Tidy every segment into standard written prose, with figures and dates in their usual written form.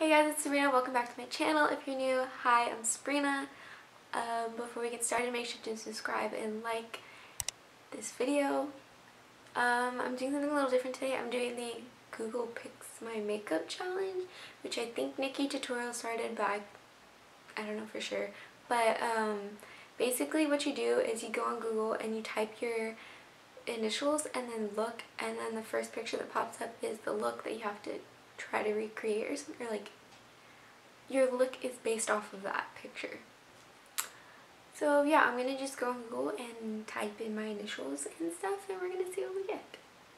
Hey guys, it's Sabrina. Welcome back to my channel. If you're new, hi, I'm Sabrina. Before we get started, make sure to subscribe and like this video. I'm doing something a little different today. I'm doing the Google Picks My Makeup Challenge, which I think Nikki Tutorial started, but I don't know for sure. But basically what you do is you go on Google and you type your initials and then look, and then the first picture that pops up is the look that you have to try to recreate or something, or like your look is based off of that picture. So yeah, I'm gonna just go on Google and type in my initials and stuff, and we're gonna see what we get.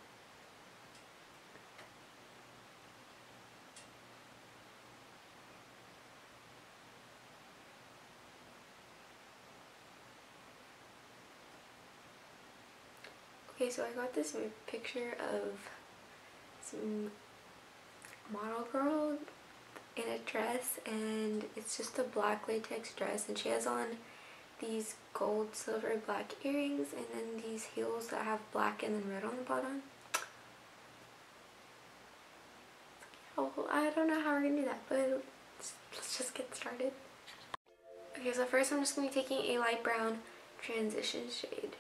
Okay, so I got this picture of some model girl in a dress, and it's just a black latex dress, and she has on these gold, silver, black earrings, and then these heels that have black and then red on the bottom. Oh, I don't know how we're gonna do that, but let's just get started. Okay, so first I'm just gonna be taking a light brown transition shade.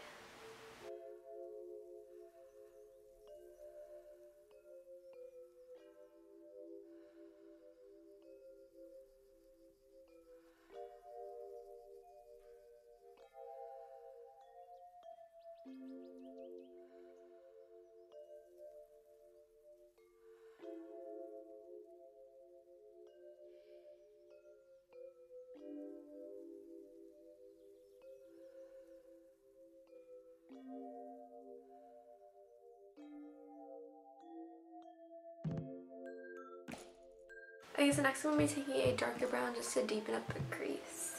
Okay, so next I'm going to be taking a darker brown just to deepen up the crease.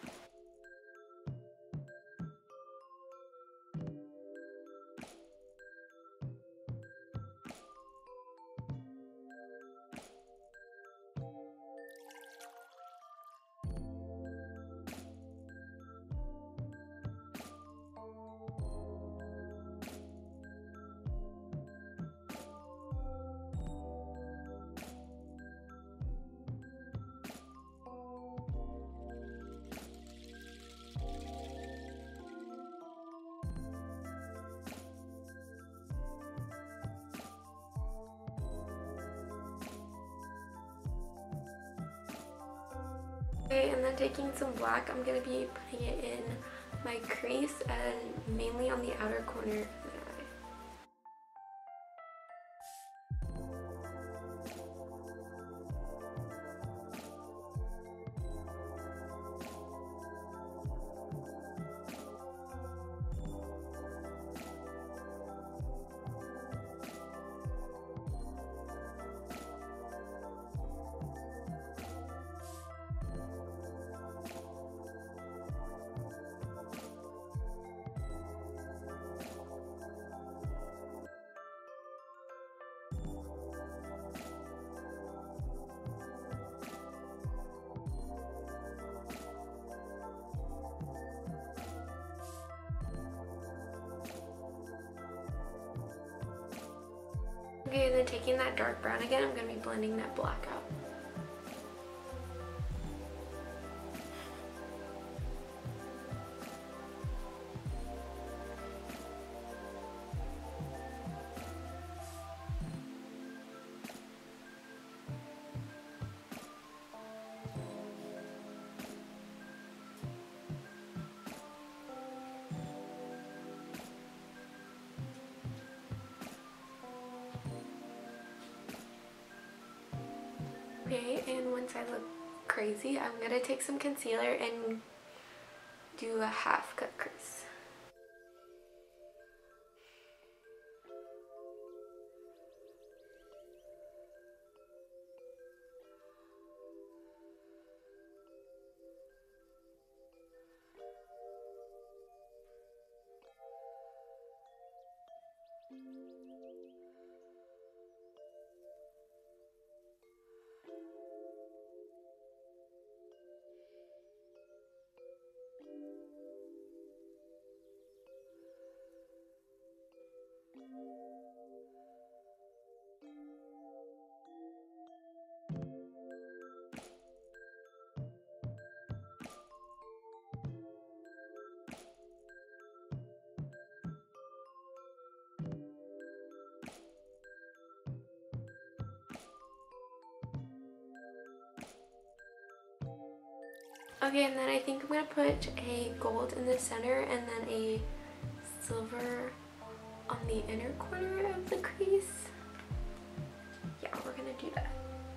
Okay, and then taking some black, I'm going to be putting it in my crease and mainly on the outer corner of the eye. Okay, and then taking that dark brown again, I'm going to be blending that black out. Okay, and once I look crazy, I'm going to take some concealer and do a half cut crease. Okay, and then I think I'm going to put a gold in the center and then a silver on the inner corner of the crease. Yeah, we're going to do that.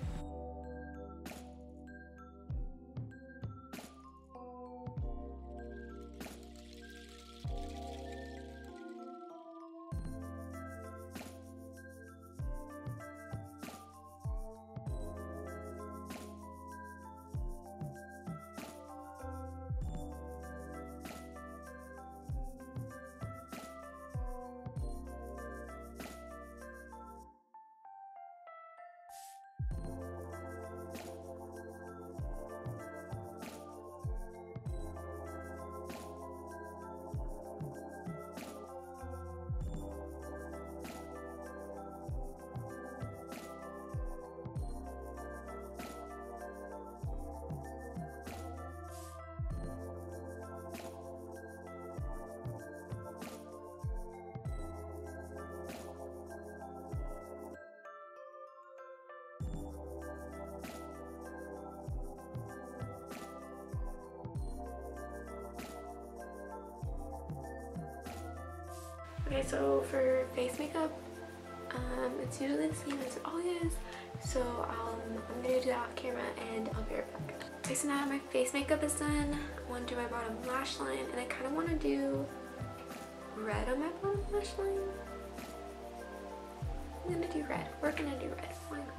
Okay, so for face makeup, it's usually the same as it always is. So I'm gonna do that off camera and I'll be right back. Okay, so now my face makeup is done. I want to do my bottom lash line, and I kind of want to do red on my bottom lash line. I'm gonna do red. We're gonna do red. Why not?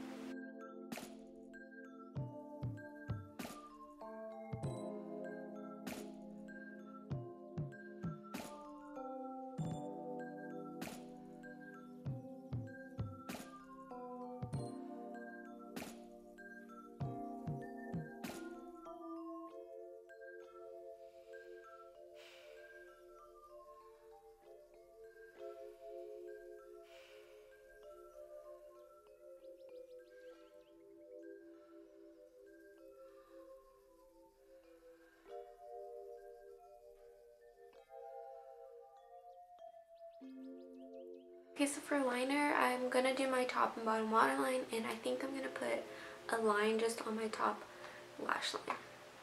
Okay, so for liner, I'm gonna do my top and bottom waterline, and I think I'm gonna put a line just on my top lash line.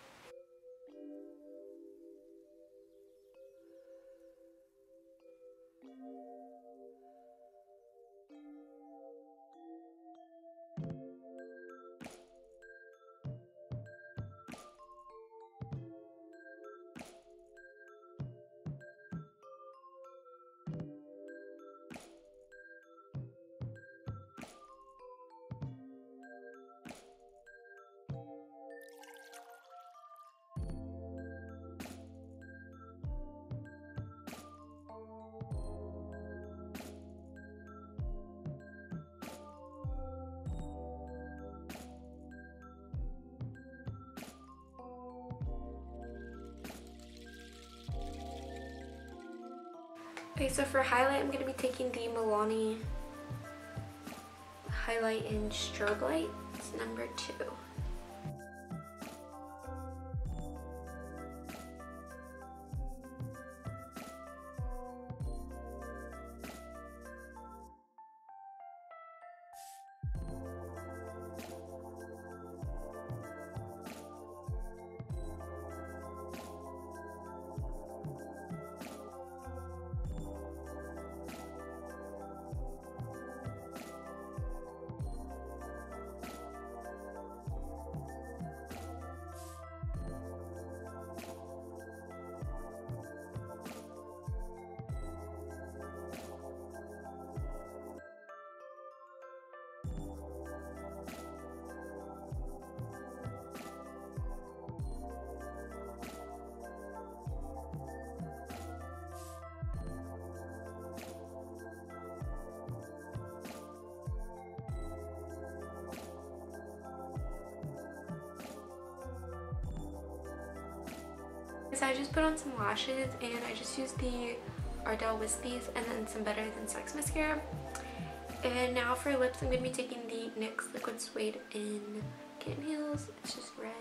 Okay, so for highlight, I'm going to be taking the Milani Highlight in Strobe Light. It's number 2. So I just put on some lashes, and I just used the Ardell Wispies and then some Better Than Sex mascara. And now for lips, I'm going to be taking the NYX Liquid Suede in Kitten Heels. It's just red.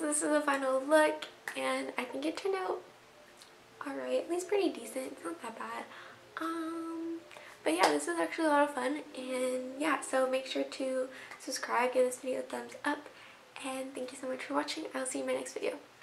so this is the final look, and I think it turned out alright, at least pretty decent. It's not that bad. But yeah, this was actually a lot of fun, and yeah, so make sure to subscribe, give this video a thumbs up, and thank you so much for watching. I'll see you in my next video.